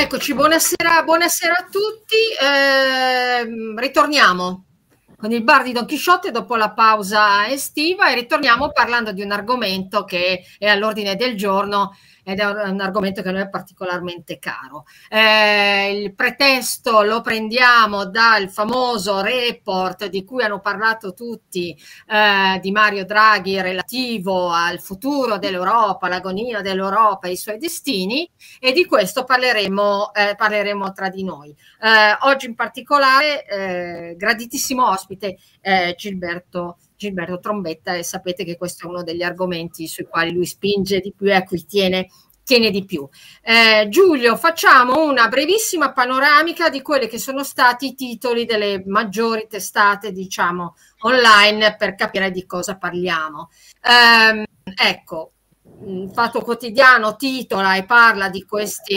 Eccoci, buonasera, buonasera a tutti. Ritorniamo con il bar di Don Chisciotte dopo la pausa estiva e ritorniamo parlando di un argomento che è all'ordine del giorno ed è un argomento che a noi è particolarmente caro. Il pretesto lo prendiamo dal famoso report di cui hanno parlato tutti, di Mario Draghi, relativo al futuro dell'Europa, l'agonia dell'Europa e i suoi destini, e di questo parleremo tra di noi. Oggi in particolare, graditissimo ospite, Gilberto Trombetta, e sapete che questo è uno degli argomenti sui quali lui spinge di più e a cui tiene di più. Giulio, facciamo una brevissima panoramica di quelli che sono stati i titoli delle maggiori testate, diciamo, online, per capire di cosa parliamo. Ecco, il Fatto Quotidiano titola e parla di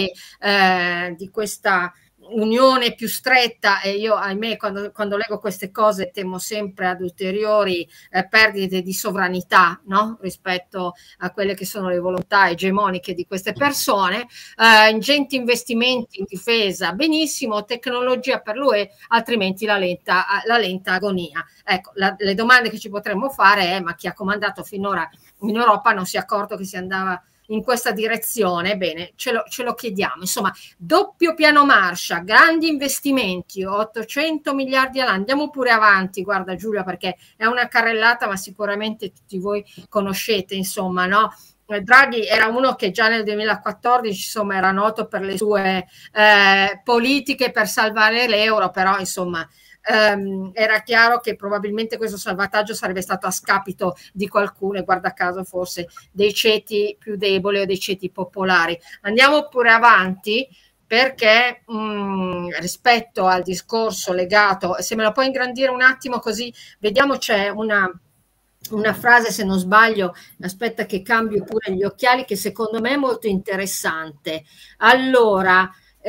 questa unione più stretta, e io, ahimè, quando leggo queste cose temo sempre ad ulteriori perdite di sovranità, no? Rispetto a quelle che sono le volontà egemoniche di queste persone. Ingenti investimenti in difesa, benissimo, tecnologia per l'UE, altrimenti la lenta agonia. Ecco, le domande che ci potremmo fare è: ma chi ha comandato finora in Europa non si è accorto che si andava in questa direzione? Bene, ce lo chiediamo. Insomma, doppio piano Marshall, grandi investimenti, 800 miliardi all'anno. Andiamo pure avanti, guarda Giulia, perché è una carrellata, ma sicuramente tutti voi conoscete, insomma, no? Draghi era uno che già nel 2014, insomma, era noto per le sue politiche per salvare l'euro, però, insomma, era chiaro che probabilmente questo salvataggio sarebbe stato a scapito di qualcuno, e guarda caso forse dei ceti più deboli o dei ceti popolari. Andiamo pure avanti, perché rispetto al discorso legato, se me lo puoi ingrandire un attimo così vediamo, c'è una frase, se non sbaglio, aspetta che cambio pure gli occhiali, che secondo me è molto interessante. Allora,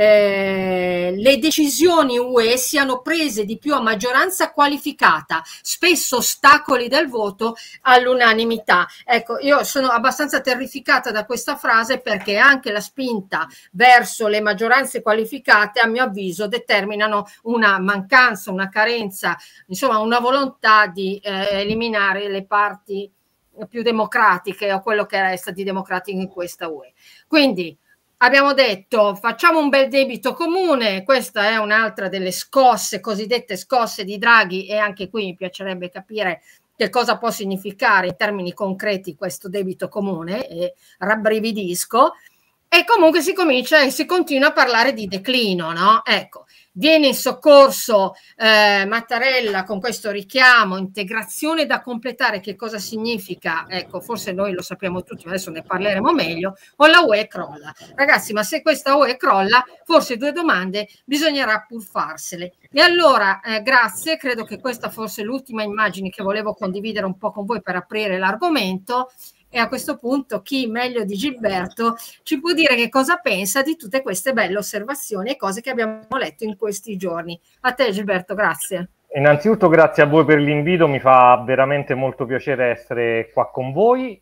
le decisioni UE siano prese di più a maggioranza qualificata, spesso ostacoli del voto all'unanimità. Ecco, io sono abbastanza terrificata da questa frase, perché anche la spinta verso le maggioranze qualificate, a mio avviso, determinano una mancanza, una carenza, insomma una volontà di eliminare le parti più democratiche, o quello che resta di democratico in questa UE. Quindi abbiamo detto, facciamo un bel debito comune. Questa è un'altra delle scosse, cosiddette scosse di Draghi, e anche qui mi piacerebbe capire che cosa può significare in termini concreti questo debito comune, e rabbrividisco. E comunque si comincia e si continua a parlare di declino, no? Ecco, viene in soccorso Mattarella con questo richiamo: integrazione da completare. Che cosa significa? Ecco, forse noi lo sappiamo tutti, ma adesso ne parleremo meglio. O la UE crolla. Ragazzi, ma se questa UE crolla, forse due domande bisognerà pur farsele. E allora, grazie, credo che questa fosse l'ultima immagine che volevo condividere un po' con voi per aprire l'argomento. E a questo punto chi meglio di Gilberto ci può dire che cosa pensa di tutte queste belle osservazioni e cose che abbiamo letto in questi giorni. A te Gilberto, grazie. Innanzitutto grazie a voi per l'invito, mi fa veramente molto piacere essere qua con voi.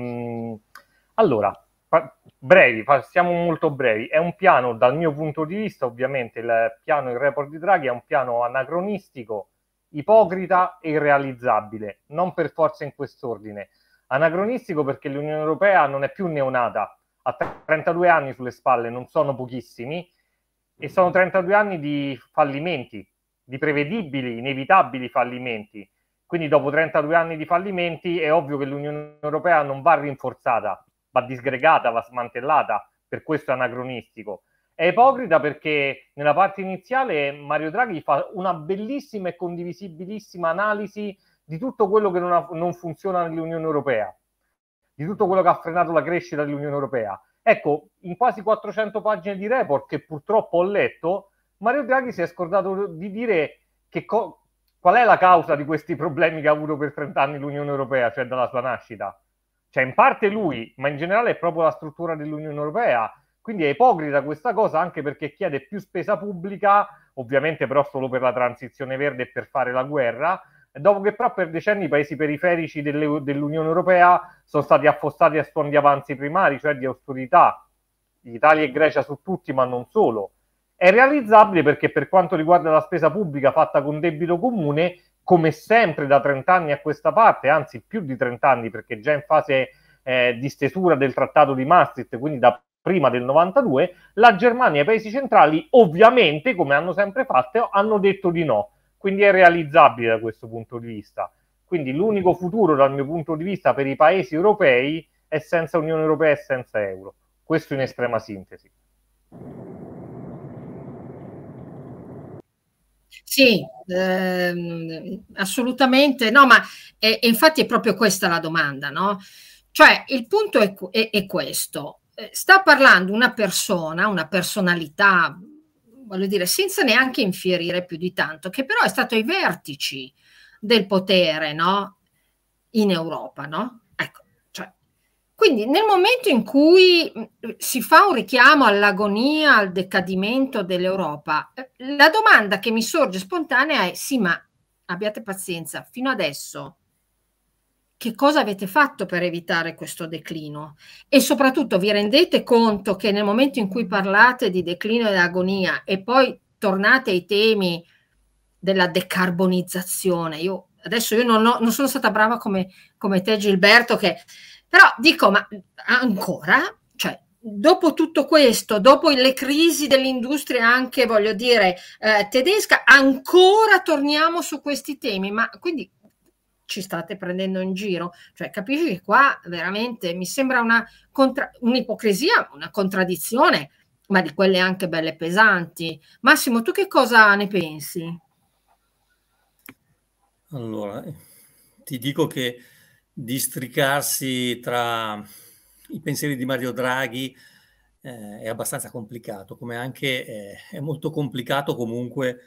Allora, siamo molto brevi. È un piano, dal mio punto di vista, ovviamente il report di Draghi è un piano anacronistico, ipocrita e irrealizzabile, non per forza in quest'ordine. Anacronistico perché l'Unione Europea non è più neonata, ha 32 anni sulle spalle, non sono pochissimi, e sono 32 anni di fallimenti, di prevedibili, inevitabili fallimenti. Quindi dopo 32 anni di fallimenti è ovvio che l'Unione Europea non va rinforzata, va disgregata, va smantellata, per questo è anacronistico. È ipocrita perché nella parte iniziale Mario Draghi fa una bellissima e condivisibilissima analisi di tutto quello che non funziona nell'Unione Europea, di tutto quello che ha frenato la crescita dell'Unione Europea. Ecco, in quasi 400 pagine di report, che purtroppo ho letto, Mario Draghi si è scordato di dire qual è la causa di questi problemi che ha avuto per 30 anni l'Unione Europea, cioè dalla sua nascita. Cioè, in parte lui, ma in generale è proprio la struttura dell'Unione Europea. Quindi è ipocrita questa cosa, anche perché chiede più spesa pubblica, ovviamente però solo per la transizione verde e per fare la guerra, dopo che però per decenni i paesi periferici dell'Unione Europea sono stati affossati a suon di avanzi primari, cioè di austerità. Italia e Grecia su tutti, ma non solo. È realizzabile perché per quanto riguarda la spesa pubblica fatta con debito comune, come sempre da 30 anni a questa parte, anzi più di 30 anni, perché già in fase di stesura del Trattato di Maastricht, quindi da prima del 92, la Germania e i paesi centrali, ovviamente, come hanno sempre fatto, hanno detto di no. Quindi è realizzabile da questo punto di vista. Quindi l'unico futuro dal mio punto di vista per i paesi europei è senza Unione Europea e senza euro. Questo in estrema sintesi. Sì, assolutamente. No, ma infatti è proprio questa la domanda, no? Cioè, il punto è questo. Sta parlando una persona, una personalità, voglio dire, senza neanche infierire più di tanto, che però è stato ai vertici del potere, no? In Europa, no? Ecco, cioè, quindi nel momento in cui si fa un richiamo all'agonia, al decadimento dell'Europa, la domanda che mi sorge spontanea è: sì, ma abbiate pazienza, fino adesso che cosa avete fatto per evitare questo declino? E soprattutto vi rendete conto che nel momento in cui parlate di declino e agonia e poi tornate ai temi della decarbonizzazione, adesso non sono stata brava come te Gilberto, però dico, ma ancora? Cioè, dopo tutto questo, dopo le crisi dell'industria anche, voglio dire, tedesca, ancora torniamo su questi temi, ma quindi ci state prendendo in giro? Cioè, capisci che qua veramente mi sembra un'ipocrisia, una contraddizione, ma di quelle anche belle pesanti. Massimo, tu che cosa ne pensi? Allora, ti dico che districarsi tra i pensieri di Mario Draghi è abbastanza complicato, come anche è molto complicato comunque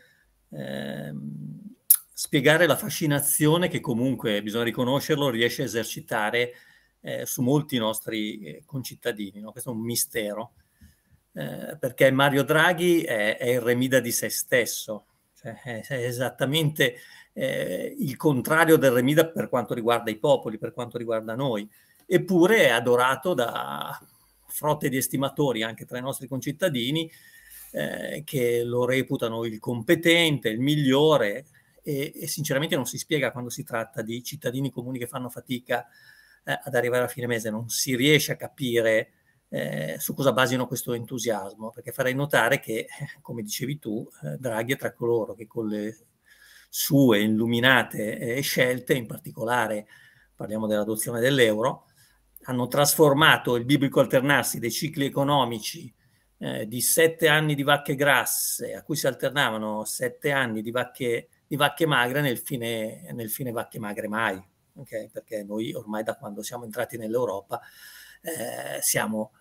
spiegare la fascinazione che comunque, bisogna riconoscerlo, riesce a esercitare su molti nostri concittadini, no? Questo è un mistero, perché Mario Draghi è il remida di se stesso, cioè è esattamente il contrario del remida per quanto riguarda i popoli, per quanto riguarda noi, eppure è adorato da frotte di estimatori anche tra i nostri concittadini che lo reputano il competente, il migliore, e sinceramente non si spiega quando si tratta di cittadini comuni che fanno fatica ad arrivare a fine mese, non si riesce a capire su cosa basino questo entusiasmo, perché farei notare che, come dicevi tu, Draghi è tra coloro che con le sue illuminate scelte, in particolare parliamo dell'adozione dell'euro, hanno trasformato il biblico alternarsi dei cicli economici di 7 anni di vacche grasse, a cui si alternavano 7 anni di vacche magre, nel fine vacche magre mai, okay? Perché noi ormai da quando siamo entrati nell'Europa siamo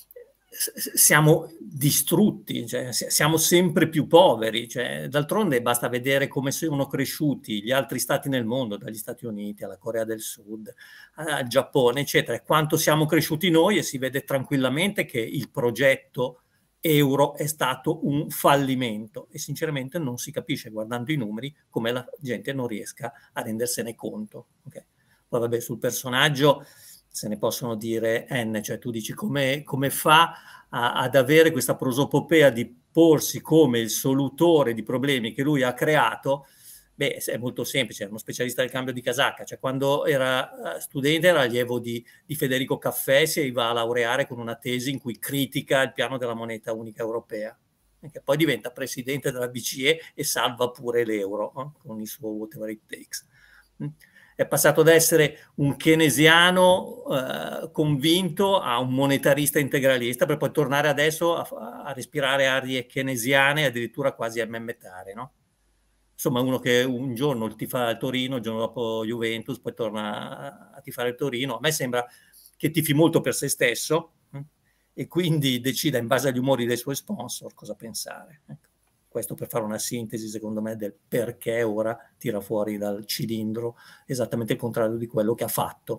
distrutti, cioè, siamo sempre più poveri, cioè, d'altronde basta vedere come sono cresciuti gli altri stati nel mondo, dagli Stati Uniti alla Corea del Sud, al Giappone, eccetera, e quanto siamo cresciuti noi, e si vede tranquillamente che il progetto euro è stato un fallimento, e sinceramente non si capisce guardando i numeri come la gente non riesca a rendersene conto. Okay? Poi vabbè, sul personaggio se ne possono dire N, cioè tu dici come fa ad avere questa prosopopea di porsi come il solutore di problemi che lui ha creato. Beh, è molto semplice, è uno specialista del cambio di casacca, cioè quando era studente era allievo di Federico Caffè, si va a laureare con una tesi in cui critica il piano della moneta unica europea, che poi diventa presidente della BCE e salva pure l'euro con il suo whatever it takes. È passato da essere un keynesiano convinto a un monetarista integralista, per poi tornare adesso a respirare arie keynesiane, addirittura quasi mmetarie, no? Insomma, uno che un giorno tifa il Torino, il giorno dopo Juventus, poi torna a tifare il Torino. A me sembra che tifi molto per se stesso e quindi decida in base agli umori dei suoi sponsor cosa pensare. Ecco. Questo per fare una sintesi, secondo me, del perché ora tira fuori dal cilindro esattamente il contrario di quello che ha fatto.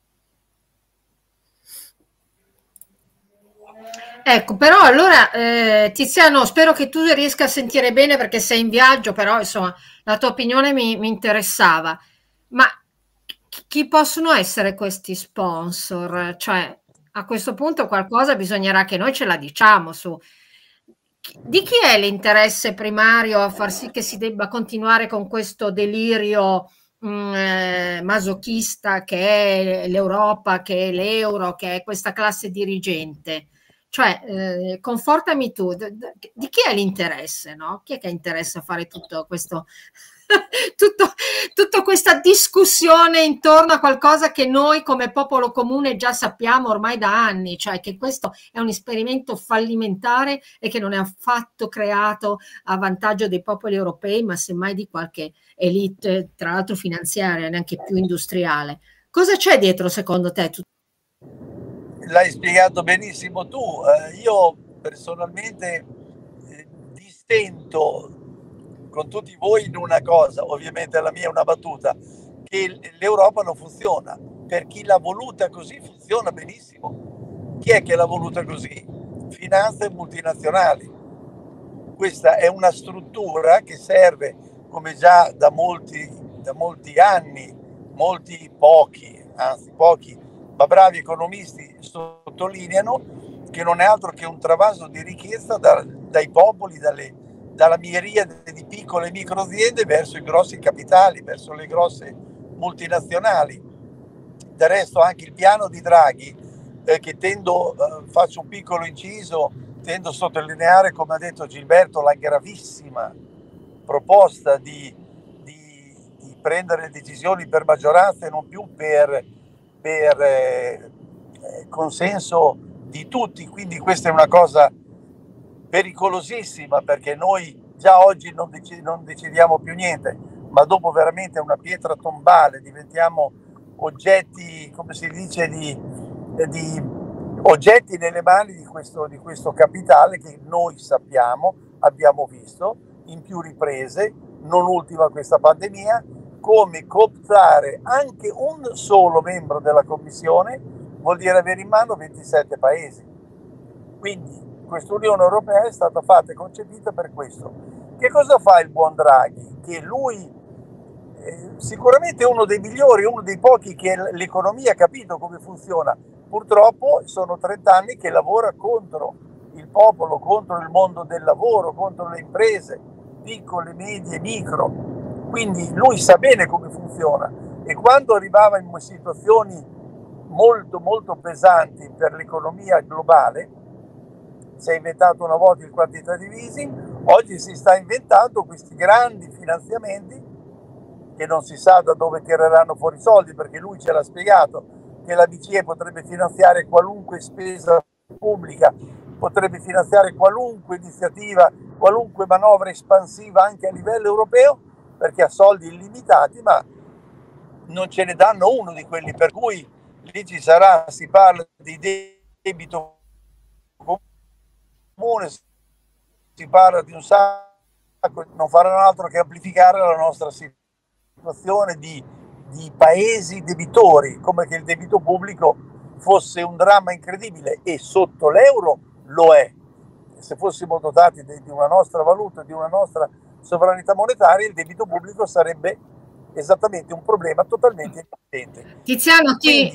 Ecco, però allora Tiziano, spero che tu riesca a sentire bene perché sei in viaggio, però insomma la tua opinione mi interessava. Ma chi possono essere questi sponsor? Cioè, a questo punto qualcosa bisognerà che noi ce la diciamo su. Di chi è l'interesse primario a far sì che si debba continuare con questo delirio masochista che è l'Europa, che è l'euro, che è questa classe dirigente? Cioè, confortami tu, di chi è l'interesse, no? Chi è che interessa a fare tutto questo, tutta questa discussione intorno a qualcosa che noi come popolo comune già sappiamo ormai da anni, cioè che questo è un esperimento fallimentare e che non è affatto creato a vantaggio dei popoli europei, ma semmai di qualche elite, tra l'altro finanziaria, neanche più industriale. Cosa c'è dietro secondo te? L'hai spiegato benissimo tu. Io personalmente dissento con tutti voi in una cosa, ovviamente la mia è una battuta, che l'Europa non funziona. Per chi l'ha voluta così funziona benissimo. Chi è che l'ha voluta così? Finanze multinazionali. Questa è una struttura che serve, come già da molti anni, pochi, ma bravi economisti sottolineano, che non è altro che un travaso di ricchezza dai popoli, dalla miriade di piccole e micro aziende verso i grossi capitali, verso le grosse multinazionali. Del resto anche il piano di Draghi, che faccio un piccolo inciso, tendo a sottolineare, come ha detto Gilberto, la gravissima proposta di prendere decisioni per maggioranza e non più per consenso di tutti. Quindi questa è una cosa pericolosissima, perché noi già oggi non decidiamo più niente, ma dopo veramente una pietra tombale diventiamo oggetti, come si dice, di oggetti nelle mani di questo capitale che noi sappiamo, abbiamo visto in più riprese, non ultima questa pandemia, come cooptare anche un solo membro della Commissione vuol dire avere in mano 27 paesi. Quindi questa Unione Europea è stata fatta e concepita per questo. Che cosa fa il buon Draghi? Che lui sicuramente è uno dei migliori, uno dei pochi che l'economia ha capito come funziona. Purtroppo sono 30 anni che lavora contro il popolo, contro il mondo del lavoro, contro le imprese, piccole, medie, micro. Quindi lui sa bene come funziona, e quando arrivava in situazioni molto molto pesanti per l'economia globale, si è inventato una volta il quantitative easing, oggi si sta inventando questi grandi finanziamenti che non si sa da dove tireranno fuori i soldi, perché lui ce l'ha spiegato che la BCE potrebbe finanziare qualunque spesa pubblica, potrebbe finanziare qualunque iniziativa, qualunque manovra espansiva anche a livello europeo, perché ha soldi illimitati, ma non ce ne danno uno di quelli, per cui lì si parla di debito comune, si parla di un sacco, non faranno altro che amplificare la nostra situazione di paesi debitori, come che il debito pubblico fosse un dramma incredibile, e sotto l'euro lo è. Se fossimo dotati di una nostra valuta, di una nostra sovranità monetaria, il debito pubblico sarebbe esattamente un problema totalmente indipendente. Tiziano,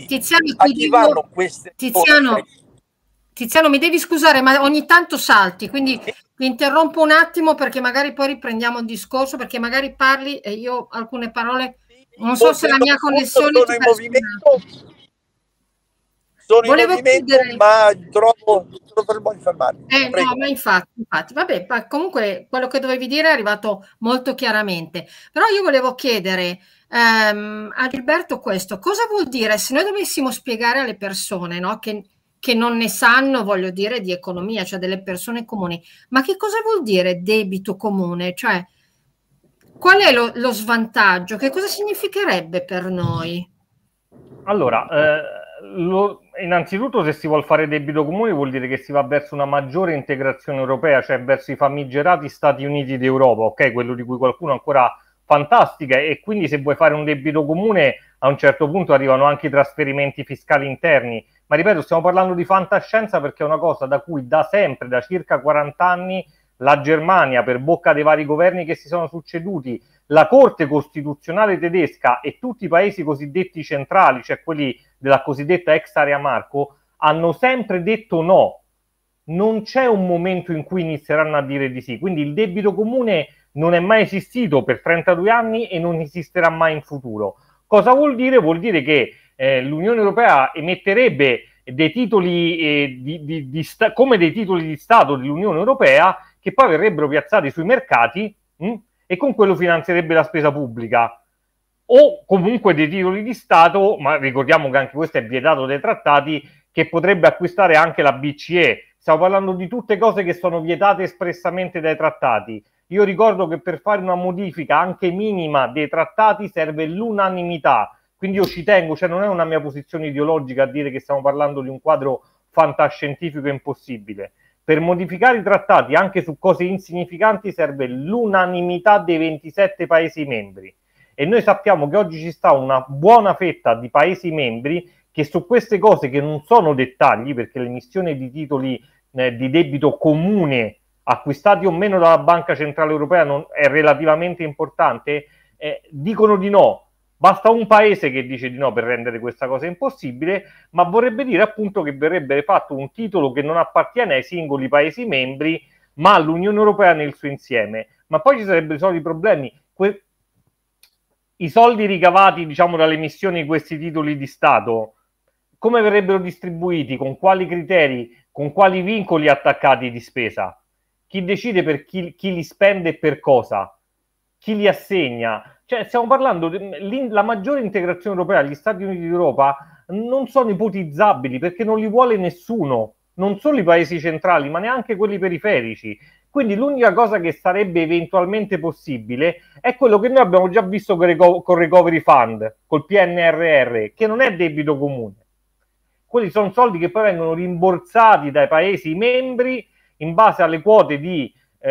Tiziano, mi devi scusare, ma ogni tanto salti, quindi ti interrompo un attimo perché magari poi riprendiamo il discorso, perché magari parli e io alcune parole, non so se la mia connessione sono in movimento. Sono in movimento, ma trovo il modo di fermarmi. No, ma infatti, vabbè, comunque quello che dovevi dire è arrivato molto chiaramente. Però io volevo chiedere a Gilberto questo, cosa vuol dire se noi dovessimo spiegare alle persone, no, che non ne sanno, voglio dire, di economia, cioè delle persone comuni, ma che cosa vuol dire debito comune? Cioè, qual è lo svantaggio? Che cosa significherebbe per noi? Allora, innanzitutto, se si vuol fare debito comune vuol dire che si va verso una maggiore integrazione europea, cioè verso i famigerati Stati Uniti d'Europa, ok? Quello di cui qualcuno ancora fantastica, e quindi se vuoi fare un debito comune a un certo punto arrivano anche i trasferimenti fiscali interni, ma ripeto, stiamo parlando di fantascienza, perché è una cosa da cui da sempre, da circa 40 anni, la Germania, per bocca dei vari governi che si sono succeduti, la Corte Costituzionale tedesca e tutti i paesi cosiddetti centrali, cioè quelli della cosiddetta ex area Marco, hanno sempre detto no. Non c'è un momento in cui inizieranno a dire di sì. Quindi il debito comune non è mai esistito per 32 anni e non esisterà mai in futuro. Cosa vuol dire? Vuol dire che l'Unione Europea emetterebbe dei titoli come dei titoli di Stato dell'Unione Europea che poi verrebbero piazzati sui mercati e con quello finanzierebbe la spesa pubblica. O comunque dei titoli di Stato, ma ricordiamo che anche questo è vietato dai trattati, che potrebbe acquistare anche la BCE. Stiamo parlando di tutte cose che sono vietate espressamente dai trattati. Io ricordo che per fare una modifica anche minima dei trattati serve l'unanimità. Quindi io ci tengo, cioè non è una mia posizione ideologica a dire che stiamo parlando di un quadro fantascientifico impossibile. Per modificare i trattati anche su cose insignificanti serve l'unanimità dei 27 Paesi membri. E noi sappiamo che oggi ci sta una buona fetta di Paesi membri che su queste cose, che non sono dettagli, perché l'emissione di titoli di debito comune acquistati o meno dalla Banca Centrale Europea è relativamente importante, dicono di no. Basta un paese che dice di no per rendere questa cosa impossibile, ma vorrebbe dire appunto che verrebbe fatto un titolo che non appartiene ai singoli Paesi membri, ma all'Unione Europea nel suo insieme. Ma poi ci sarebbero i soliti problemi. I soldi ricavati, diciamo, dalle emissioni di questi titoli di Stato, come verrebbero distribuiti, con quali criteri, con quali vincoli attaccati di spesa? Chi decide per chi li spende e per cosa? Chi li assegna? Cioè, stiamo parlando la maggiore integrazione europea, gli Stati Uniti d'Europa non sono ipotizzabili perché non li vuole nessuno, non solo i paesi centrali, ma neanche quelli periferici. Quindi l'unica cosa che sarebbe eventualmente possibile è quello che noi abbiamo già visto con il Recovery Fund, col PNRR, che non è debito comune. Quelli sono soldi che poi vengono rimborsati dai Paesi membri in base alle quote di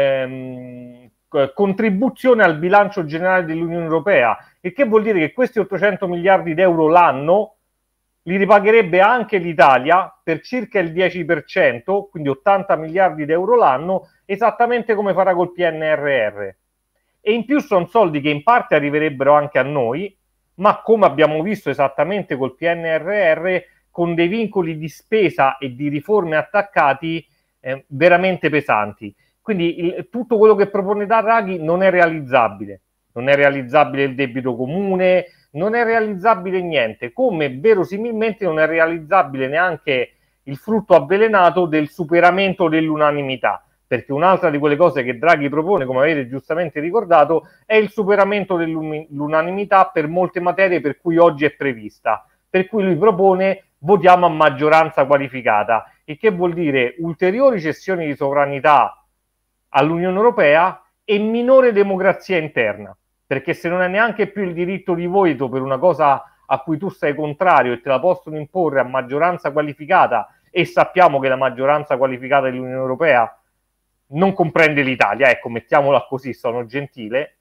contribuzione al bilancio generale dell'Unione Europea, il che vuol dire che questi 800 miliardi d'euro l'anno li ripagherebbe anche l'Italia per circa il 10%, quindi 80 miliardi d'euro l'anno, esattamente come farà col PNRR. E in più sono soldi che in parte arriverebbero anche a noi, ma come abbiamo visto esattamente col PNRR, con dei vincoli di spesa e di riforme attaccati veramente pesanti. Quindi tutto quello che propone Draghi non è realizzabile. Non è realizzabile il debito comune, non è realizzabile niente, come verosimilmente non è realizzabile neanche il frutto avvelenato del superamento dell'unanimità, perché un'altra di quelle cose che Draghi propone, come avete giustamente ricordato, è il superamento dell'unanimità per molte materie per cui oggi è prevista, per cui lui propone votiamo a maggioranza qualificata, il che vuol dire ulteriori cessioni di sovranità all'Unione Europea e minore democrazia interna, perché se non è neanche più il diritto di voto per una cosa a cui tu sei contrario e te la possono imporre a maggioranza qualificata, e sappiamo che la maggioranza qualificata dell'Unione Europea non comprende l'Italia, ecco, mettiamola così, sono gentile,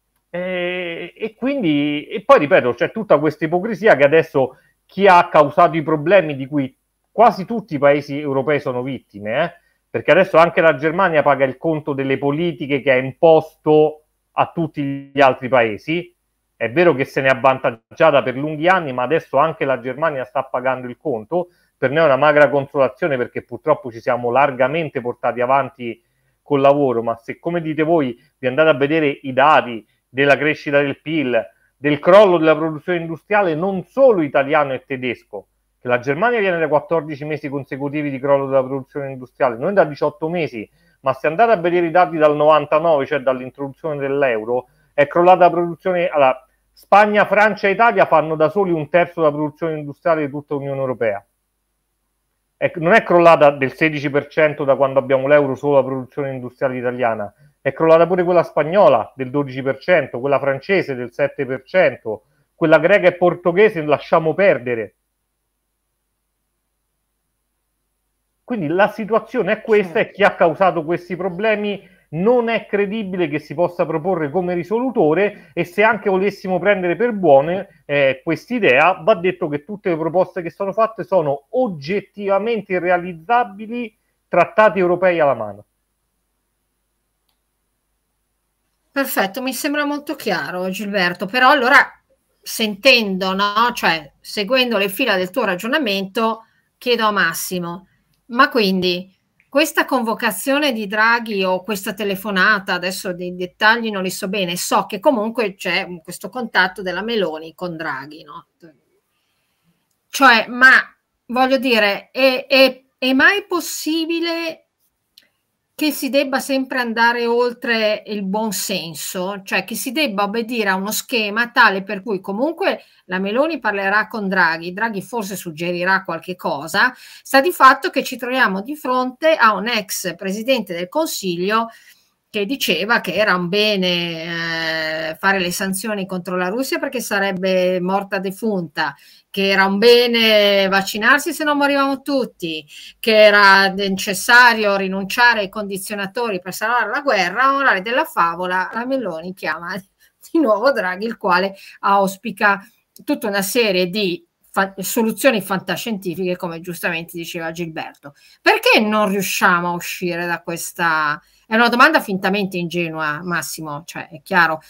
e quindi, e poi ripeto, c'è tutta questa ipocrisia che adesso chi ha causato i problemi di cui quasi tutti i paesi europei sono vittime, perché adesso anche la Germania paga il conto delle politiche che ha imposto a tutti gli altri paesi. È vero che se ne è avvantaggiata per lunghi anni, ma adesso anche la Germania sta pagando il conto. Per noi è una magra consolazione perché purtroppo ci siamo largamente portati avanti col lavoro, ma se, come dite voi, vi andate a vedere i dati della crescita del PIL, del crollo della produzione industriale non solo italiano e tedesco, che la Germania viene da 14 mesi consecutivi di crollo della produzione industriale, noi da 18 mesi, ma se andate a vedere i dati dal 99, cioè dall'introduzione dell'euro, è crollata la produzione. Allora, Spagna, Francia e Italia fanno da soli un terzo della produzione industriale di tutta l'Unione Europea. Non è crollata del 16% da quando abbiamo l'euro solo la produzione industriale italiana, è crollata pure quella spagnola del 12%, quella francese del 7%, quella greca e portoghese lasciamo perdere. Quindi la situazione è questa e chi ha causato questi problemi non è credibile che si possa proporre come risolutore, e se anche volessimo prendere per buone quest'idea, va detto che tutte le proposte che sono fatte sono oggettivamente irrealizzabili, trattati europei alla mano. Perfetto, mi sembra molto chiaro, Gilberto, però allora sentendo, no? Cioè seguendo le fila del tuo ragionamento, chiedo a Massimo, ma quindi questa convocazione di Draghi o questa telefonata, adesso dei dettagli non li so bene, so che comunque c'è questo contatto della Meloni con Draghi, no? Cioè, ma voglio dire, è mai possibile che si debba sempre andare oltre il buon senso, cioè che si debba obbedire a uno schema tale per cui comunque la Meloni parlerà con Draghi, Draghi forse suggerirà qualche cosa, sta di fatto che ci troviamo di fronte a un ex presidente del Consiglio che diceva che era un bene fare le sanzioni contro la Russia perché sarebbe morta defunta, che era un bene vaccinarsi se non morivamo tutti, che era necessario rinunciare ai condizionatori per salvare la guerra. Morale della favola, la Meloni chiama di nuovo Draghi, il quale auspica tutta una serie di soluzioni fantascientifiche, come giustamente diceva Gilberto. Perché non riusciamo a uscire da questa... È una domanda fintamente ingenua, Massimo, cioè è chiaro.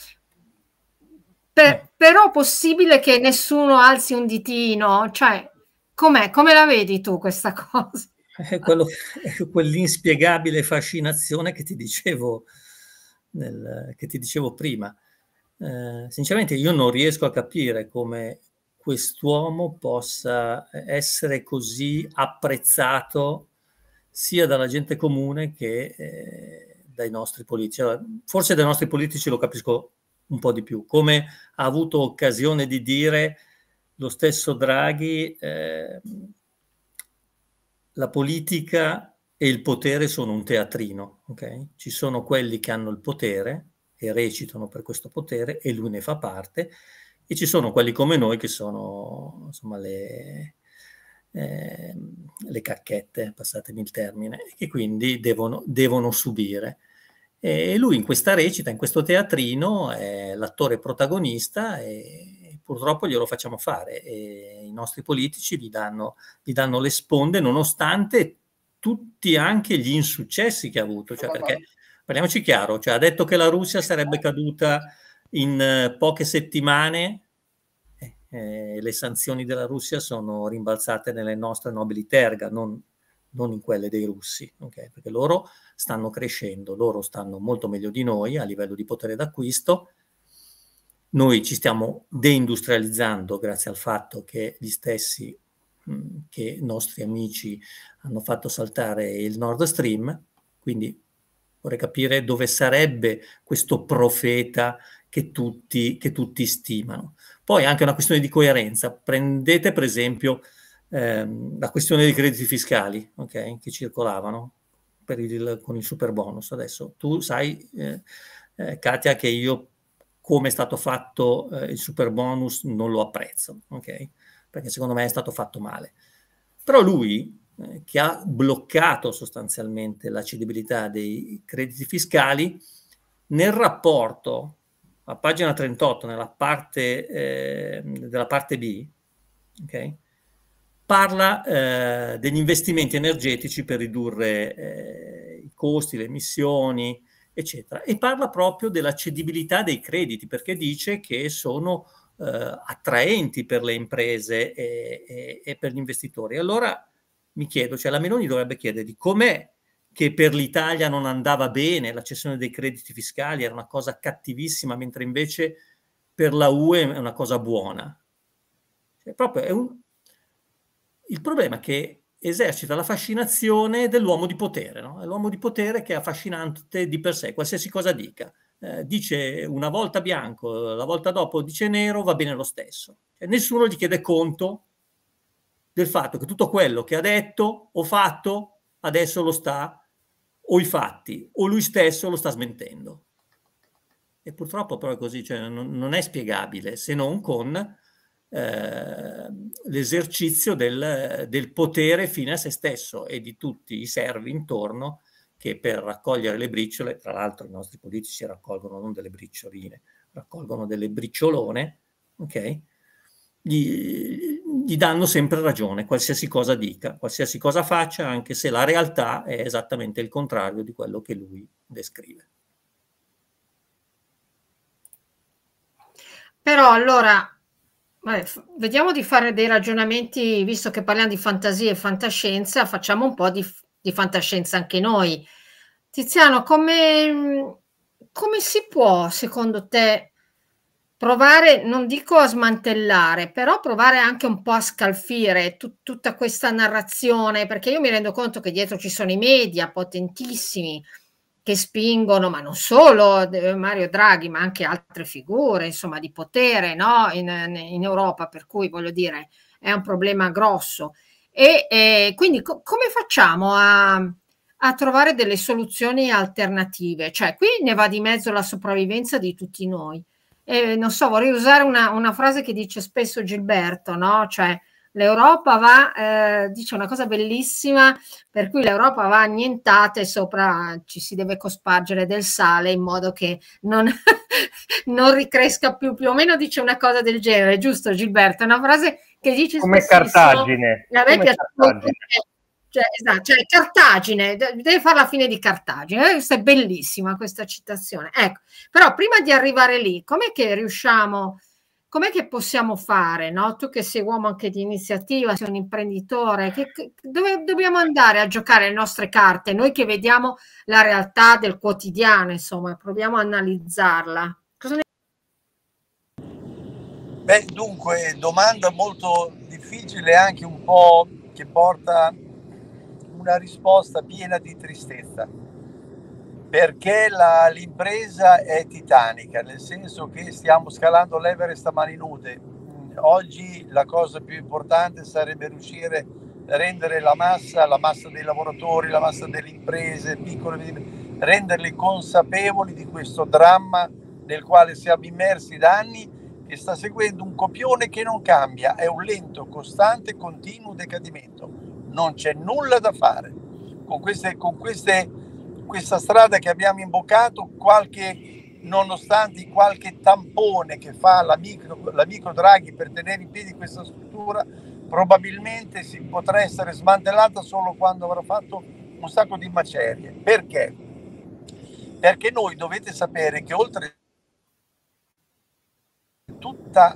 Però possibile che nessuno alzi un ditino? Cioè, com'è? Come la vedi tu questa cosa? È quell'inspiegabile fascinazione che ti dicevo, prima. Sinceramente io non riesco a capire come quest'uomo possa essere così apprezzato sia dalla gente comune che dai nostri politici. Allora, forse dai nostri politici lo capisco un po' di più, come ha avuto occasione di dire lo stesso Draghi, la politica e il potere sono un teatrino, ok? Ci sono quelli che hanno il potere e recitano per questo potere e lui ne fa parte, e ci sono quelli come noi che sono, insomma, le cacchette, passatemi il termine, che quindi devono subire. E lui in questa recita, in questo teatrino, è l'attore protagonista e purtroppo glielo facciamo fare. E i nostri politici gli danno le sponde, nonostante tutti anche gli insuccessi che ha avuto. Cioè, perché, parliamoci chiaro, cioè, ha detto che la Russia sarebbe caduta in poche settimane. Le sanzioni della Russia sono rimbalzate nelle nostre nobili terga, non in quelle dei russi, okay? Perché loro stanno crescendo, loro stanno molto meglio di noi a livello di potere d'acquisto. Noi ci stiamo deindustrializzando grazie al fatto che gli stessi che nostri amici hanno fatto saltare il Nord Stream, quindi vorrei capire dove sarebbe questo profeta che tutti stimano. Poi anche una questione di coerenza. Prendete per esempio la questione dei crediti fiscali, okay, che circolavano con il super bonus. Adesso tu sai, Katia, che io, come è stato fatto il super bonus, non lo apprezzo, okay? Perché secondo me è stato fatto male. Però lui, che ha bloccato sostanzialmente la cedibilità dei crediti fiscali, nel rapporto, a pagina 38, nella parte della parte B, okay, parla degli investimenti energetici per ridurre i costi, le emissioni, eccetera, e parla proprio della cedibilità dei crediti, perché dice che sono attraenti per le imprese e per gli investitori. Allora mi chiedo, cioè la Meloni dovrebbe chiedergli com'è che per l'Italia non andava bene, la cessione dei crediti fiscali era una cosa cattivissima, mentre invece per la UE è una cosa buona. Cioè, proprio il problema è che esercita la fascinazione dell'uomo di potere, no? È l'uomo di potere che è affascinante di per sé, qualsiasi cosa dica. Dice una volta bianco, la volta dopo dice nero, va bene lo stesso. Cioè, nessuno gli chiede conto del fatto che tutto quello che ha detto o fatto adesso lo sta, o i fatti, o lui stesso lo sta smentendo. E purtroppo però è così, cioè non è spiegabile se non con l'esercizio del potere fine a se stesso e di tutti i servi intorno che per raccogliere le briciole, tra l'altro i nostri politici raccolgono non delle bricioline, raccolgono delle briciolone, ok? Gli danno sempre ragione, qualsiasi cosa dica, qualsiasi cosa faccia, anche se la realtà è esattamente il contrario di quello che lui descrive. Però allora Vediamo di fare dei ragionamenti, visto che parliamo di fantasia e fantascienza, facciamo un po' di fantascienza anche noi. Tiziano, come si può, secondo te, provare, non dico a smantellare, però provare anche un po' a scalfire tutta questa narrazione, perché io mi rendo conto che dietro ci sono i media potentissimi che spingono, ma non solo Mario Draghi, ma anche altre figure, insomma, di potere, no? in Europa, per cui voglio dire, è un problema grosso. E quindi come facciamo a trovare delle soluzioni alternative? Cioè, qui ne va di mezzo la sopravvivenza di tutti noi. Non so, vorrei usare una frase che dice spesso Gilberto, no? Cioè, l'Europa va, dice una cosa bellissima, per cui l'Europa va annientata e sopra ci si deve cospargere del sale in modo che non, non ricresca più o meno, dice una cosa del genere, giusto Gilberto? È una frase che dice come spessissimo. Cartagine. A me piace molto. Esatto, cioè Cartagine, deve fare la fine di Cartagine, questa è bellissima questa citazione. Ecco, però prima di arrivare lì, com'è che riusciamo, com'è che possiamo fare, no? Tu che sei uomo anche di iniziativa, sei un imprenditore, dove dobbiamo andare a giocare le nostre carte? Noi che vediamo la realtà del quotidiano, insomma, proviamo a analizzarla. Cosa ne... Beh, dunque, domanda molto difficile, anche un po' che porta una risposta piena di tristezza, perché l'impresa è titanica, nel senso che stiamo scalando l'Everest a mani nude. Oggi la cosa più importante sarebbe riuscire a rendere la massa dei lavoratori, la massa delle imprese piccole, renderli consapevoli di questo dramma nel quale siamo immersi da anni, che sta seguendo un copione che non cambia, è un lento, costante, continuo decadimento. Non c'è nulla da fare. Con questa strada che abbiamo imboccato, nonostante qualche tampone che fa l'amico Draghi per tenere in piedi questa struttura, probabilmente si potrà essere smantellata solo quando avrà fatto un sacco di macerie. Perché? Perché noi dovete sapere che oltre tutta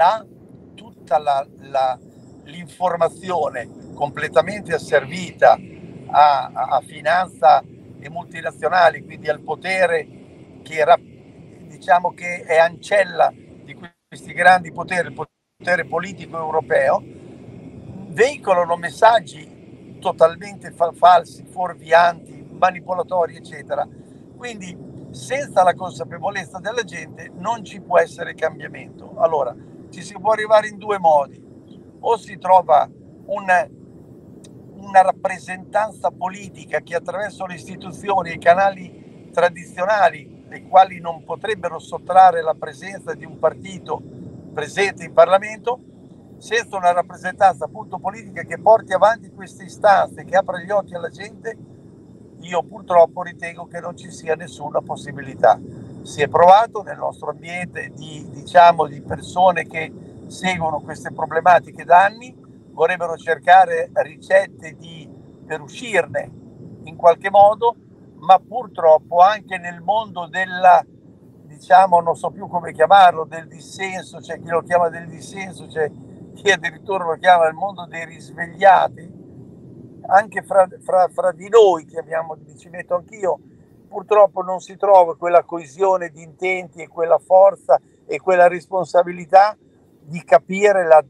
l'informazione completamente asservita a finanza e multinazionali, quindi al potere che diciamo che è ancella di questi grandi poteri, il potere politico europeo, veicolano messaggi totalmente falsi, fuorvianti, manipolatori, eccetera. Quindi senza la consapevolezza della gente non ci può essere cambiamento. Allora, ci si può arrivare in due modi: o si trova una rappresentanza politica che attraverso le istituzioni e i canali tradizionali, ai quali non potrebbero sottrarre la presenza di un partito presente in Parlamento, senza una rappresentanza appunto politica che porti avanti queste istanze, che apra gli occhi alla gente, io purtroppo ritengo che non ci sia nessuna possibilità. Si è provato nel nostro ambiente di persone che seguono queste problematiche da anni, vorrebbero cercare ricette per uscirne in qualche modo, ma purtroppo anche nel mondo non so più come chiamarlo, del dissenso, c'è chi lo chiama del dissenso, c'è chi addirittura lo chiama il mondo dei risvegliati, anche fra di noi, ci metto anch'io, purtroppo non si trova quella coesione di intenti e quella forza e quella responsabilità di capire la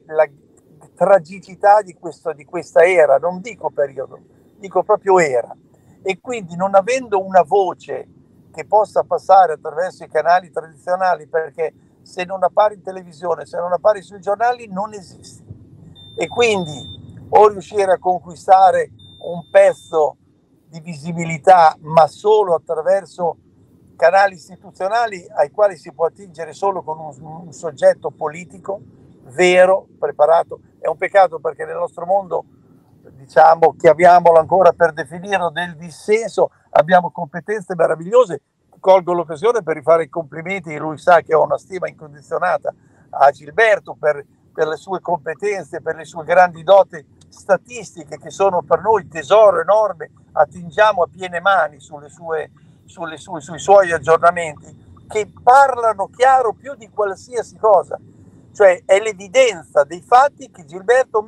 tragicità di questa era, non dico periodo, dico proprio era. E quindi non avendo una voce che possa passare attraverso i canali tradizionali, perché se non appari in televisione, se non appari sui giornali, non esisti. E quindi o riuscire a conquistare un pezzo di visibilità, ma solo attraverso canali istituzionali ai quali si può attingere solo con un soggetto politico vero, preparato. È un peccato perché nel nostro mondo, chiamiamolo ancora per definirlo, del dissenso, abbiamo competenze meravigliose. Colgo l'occasione per rifare i complimenti, lui sa che ho una stima incondizionata a Gilberto per le sue competenze, per le sue grandi doti statistiche che sono per noi tesoro enorme, attingiamo a piene mani sui suoi aggiornamenti che parlano chiaro più di qualsiasi cosa. Cioè è l'evidenza dei fatti che Gilberto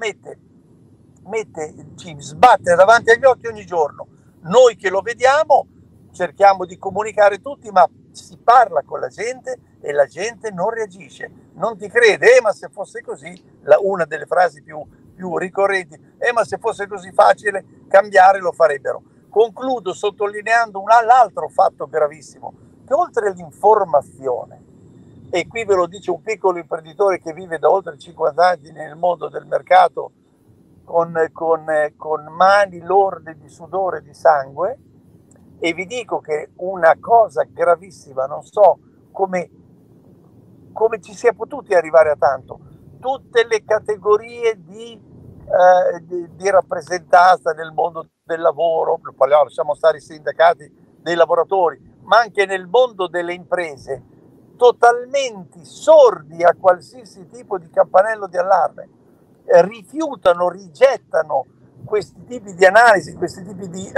ci sbatte davanti agli occhi ogni giorno. Noi che lo vediamo cerchiamo di comunicare tutti, ma si parla con la gente e la gente non reagisce, non ti crede, ma se fosse così, una delle frasi più ricorrenti, ma se fosse così facile cambiare lo farebbero. Concludo sottolineando l'altro fatto gravissimo, che oltre all'informazione, e qui ve lo dice un piccolo imprenditore che vive da oltre 50 anni nel mondo del mercato con mani lorde di sudore e di sangue, e vi dico che una cosa gravissima, non so come ci sia potuti arrivare a tanto, tutte le categorie di rappresentanza nel mondo del lavoro, lasciamo stare i sindacati dei lavoratori, ma anche nel mondo delle imprese, totalmente sordi a qualsiasi tipo di campanello di allarme, rifiutano, rigettano questi tipi di analisi, questi tipi di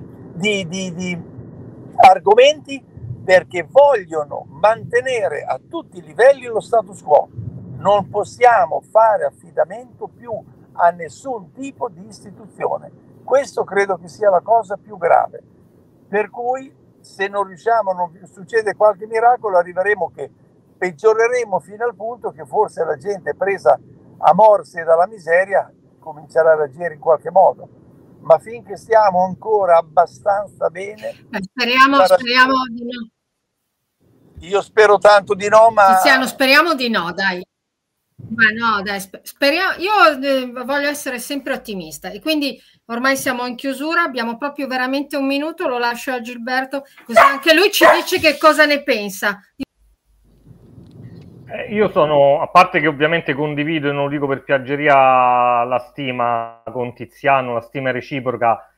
argomenti, perché vogliono mantenere a tutti i livelli lo status quo. Non possiamo fare affidamento più a nessun tipo di istituzione. Questo credo che sia la cosa più grave. Per cui se non riusciamo, non succede qualche miracolo, arriveremo che peggioreremo fino al punto che forse la gente presa a morsi dalla miseria comincerà a reagire in qualche modo. Ma finché stiamo ancora abbastanza bene, speriamo di no. Io spero tanto di no, ma Tiziano, speriamo di no, dai. Ma no, dai, speriamo. Io voglio essere sempre ottimista e quindi ormai siamo in chiusura, abbiamo proprio veramente un minuto, lo lascio a Gilberto, così anche lui ci dice che cosa ne pensa. Io sono, a parte che ovviamente condivido, e non lo dico per piaggeria, la stima con Tiziano, la stima reciproca,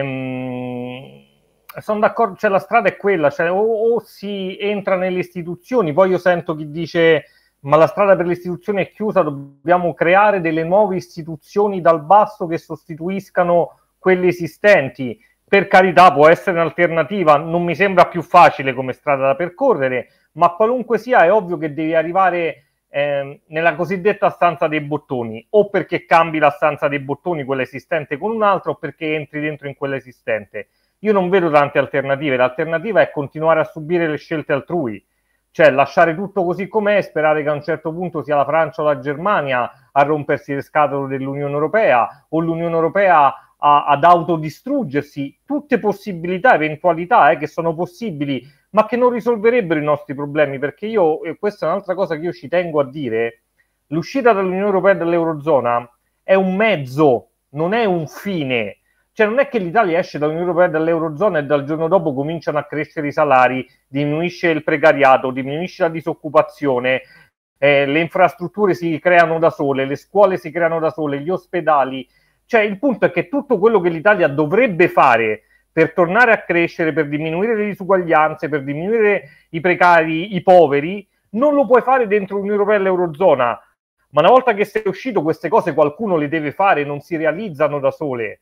sono d'accordo, cioè la strada è quella, cioè o si entra nelle istituzioni, poi io sento chi dice ma la strada per le istituzioni è chiusa, dobbiamo creare delle nuove istituzioni dal basso che sostituiscano quelle esistenti. Per carità, può essere un'alternativa, non mi sembra più facile come strada da percorrere, ma qualunque sia è ovvio che devi arrivare nella cosiddetta stanza dei bottoni, o perché cambi la stanza dei bottoni, quella esistente, con un'altra, o perché entri dentro in quella esistente. Io non vedo tante alternative, l'alternativa è continuare a subire le scelte altrui, cioè lasciare tutto così com'è e sperare che a un certo punto sia la Francia o la Germania a rompersi le scatole dell'Unione Europea, o l'Unione Europea ad autodistruggersi. Tutte possibilità, eventualità che sono possibili, ma che non risolverebbero i nostri problemi, perché questa è un'altra cosa che io ci tengo a dire, l'uscita dall'Unione Europea e dall'Eurozona è un mezzo, non è un fine. Cioè non è che l'Italia esce dall'Unione Europea e dall'Eurozona e dal giorno dopo cominciano a crescere i salari, diminuisce il precariato, diminuisce la disoccupazione, le infrastrutture si creano da sole, le scuole si creano da sole, gli ospedali. Cioè il punto è che tutto quello che l'Italia dovrebbe fare per tornare a crescere, per diminuire le disuguaglianze, per diminuire i precari, i poveri, non lo puoi fare dentro l'Unione Europea e l'Eurozona. Ma una volta che sei uscito, queste cose qualcuno le deve fare, non si realizzano da sole.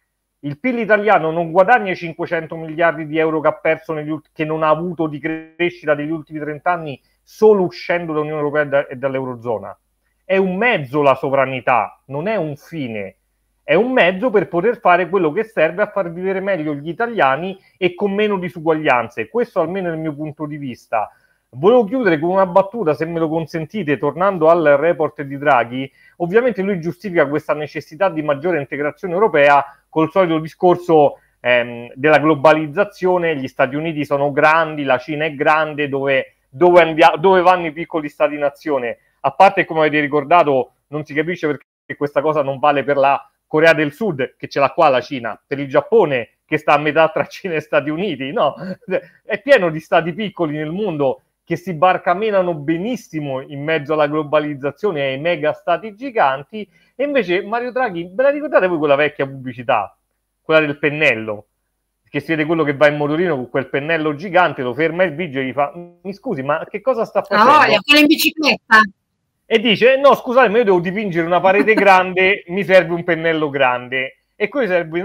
Il PIL italiano non guadagna i 500 miliardi di euro che ha perso che non ha avuto di crescita negli ultimi 30 anni solo uscendo dall'Unione Europea e dall'Eurozona. È un mezzo la sovranità, non è un fine. È un mezzo per poter fare quello che serve a far vivere meglio gli italiani e con meno disuguaglianze. Questo almeno è il mio punto di vista. Volevo chiudere con una battuta, se me lo consentite, tornando al report di Draghi. Ovviamente lui giustifica questa necessità di maggiore integrazione europea col solito discorso della globalizzazione. Gli Stati Uniti sono grandi, la Cina è grande, dove vanno i piccoli stati-nazione? A parte, come avete ricordato, non si capisce perché questa cosa non vale per la Corea del Sud, che ce l'ha qua la Cina, per il Giappone, che sta a metà tra Cina e Stati Uniti, no? È pieno di stati piccoli nel mondo che si barcamenano benissimo in mezzo alla globalizzazione e ai mega stati giganti, e invece Mario Draghi, ve la ricordate voi quella vecchia pubblicità? Quella del pennello, che si vede quello che va in motorino con quel pennello gigante, lo ferma il vigile e gli fa: mi scusi, ma che cosa sta facendo? No, è quella in bicicletta. E dice: no, scusate, ma io devo dipingere una parete grande, mi serve un pennello grande. E qui serve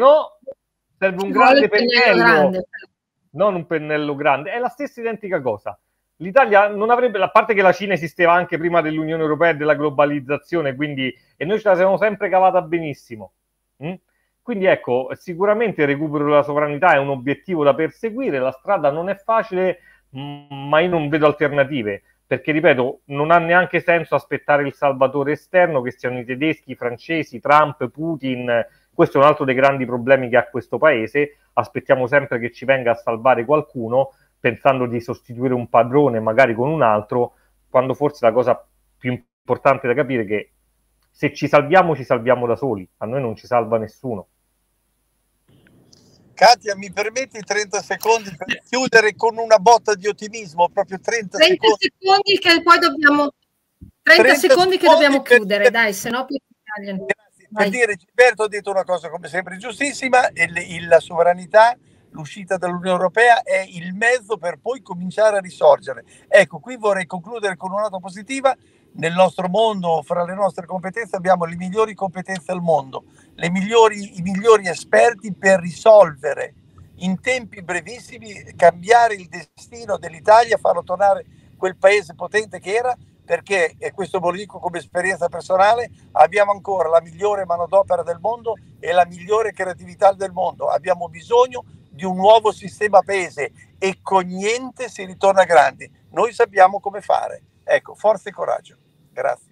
un grande pennello, non un pennello grande. È la stessa identica cosa. l'Italia non avrebbe, a parte che la Cina esisteva anche prima dell'Unione Europea e della globalizzazione, quindi, e noi ce la siamo sempre cavata benissimo. Quindi ecco, sicuramente il recupero della sovranità è un obiettivo da perseguire, la strada non è facile, ma io non vedo alternative, perché ripeto, non ha neanche senso aspettare il salvatore esterno, che siano i tedeschi, i francesi, Trump, Putin. Questo è un altro dei grandi problemi che ha questo paese. Aspettiamo sempre che ci venga a salvare qualcuno, pensando di sostituire un padrone magari con un altro, quando forse la cosa più importante da capire è che se ci salviamo da soli, a noi non ci salva nessuno. Katia, mi permetti 30 secondi per chiudere con una botta di ottimismo, proprio 30 secondi che poi dobbiamo 30 secondi che dobbiamo chiudere, dai, se no poi per dire, Gilberto ha detto una cosa come sempre giustissima, la sovranità, l'uscita dall'Unione Europea è il mezzo per poi cominciare a risorgere. Ecco, qui vorrei concludere con una nota positiva. Nel nostro mondo, fra le nostre competenze, abbiamo le migliori competenze al mondo, i migliori esperti per risolvere in tempi brevissimi, cambiare il destino dell'Italia, farlo tornare quel paese potente che era, perché, e questo ve lo dico come esperienza personale, abbiamo ancora la migliore manodopera del mondo e la migliore creatività del mondo. Abbiamo bisogno di un nuovo sistema paese e con niente si ritorna grandi. Noi sappiamo come fare. Ecco, forza e coraggio. Grazie.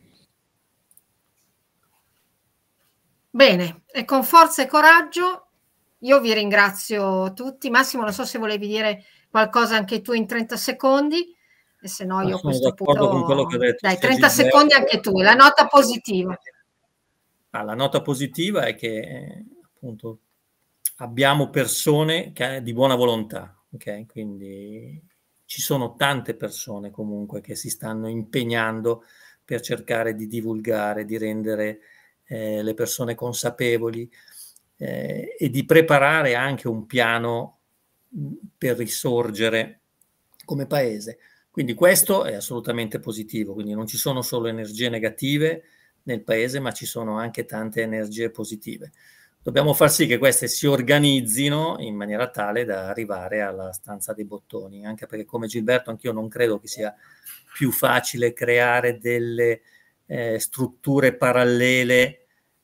Bene, e con forza e coraggio io vi ringrazio tutti. Massimo, non so se volevi dire qualcosa anche tu in 30 secondi, e se no io a questo punto... con quello che ho detto. Dai, 30 secondi anche tu, la nota positiva. La nota positiva è che appunto abbiamo persone di buona volontà, ok? Quindi ci sono tante persone comunque che si stanno impegnando per cercare di divulgare, di rendere le persone consapevoli e di preparare anche un piano per risorgere come paese. Quindi questo è assolutamente positivo, quindi non ci sono solo energie negative nel paese, ma ci sono anche tante energie positive. Dobbiamo far sì che queste si organizzino in maniera tale da arrivare alla stanza dei bottoni, anche perché come Gilberto anch'io non credo che sia più facile creare delle strutture parallele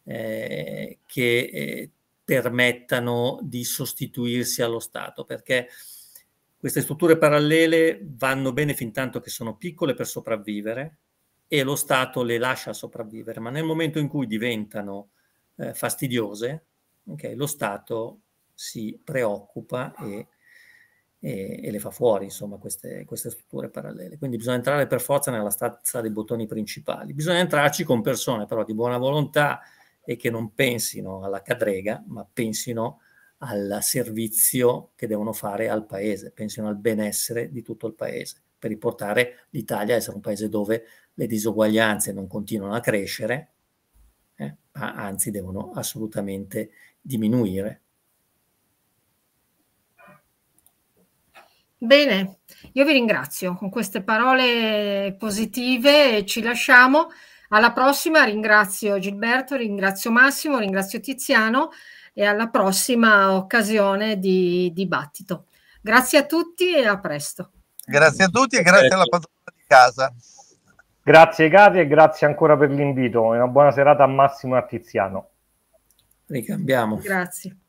che permettano di sostituirsi allo Stato, perché queste strutture parallele vanno bene fin tanto che sono piccole per sopravvivere e lo Stato le lascia sopravvivere, ma nel momento in cui diventano fastidiose, okay, lo Stato si preoccupa e le fa fuori, insomma, queste strutture parallele. Quindi bisogna entrare per forza nella stanza dei bottoni principali. Bisogna entrarci con persone però di buona volontà e che non pensino alla cadrega, ma pensino al servizio che devono fare al paese, pensino al benessere di tutto il paese, per riportare l'Italia a essere un paese dove le disuguaglianze non continuano a crescere, ma anzi devono assolutamente diminuire. Bene, io vi ringrazio con queste parole positive, ci lasciamo. Alla prossima, ringrazio Gilberto, ringrazio Massimo, ringrazio Tiziano e alla prossima occasione di dibattito. Grazie a tutti e a presto. Grazie a tutti e grazie alla padrona di casa. Grazie Katia e grazie ancora per l'invito e una buona serata a Massimo e a Tiziano. Ricambiamo. Grazie.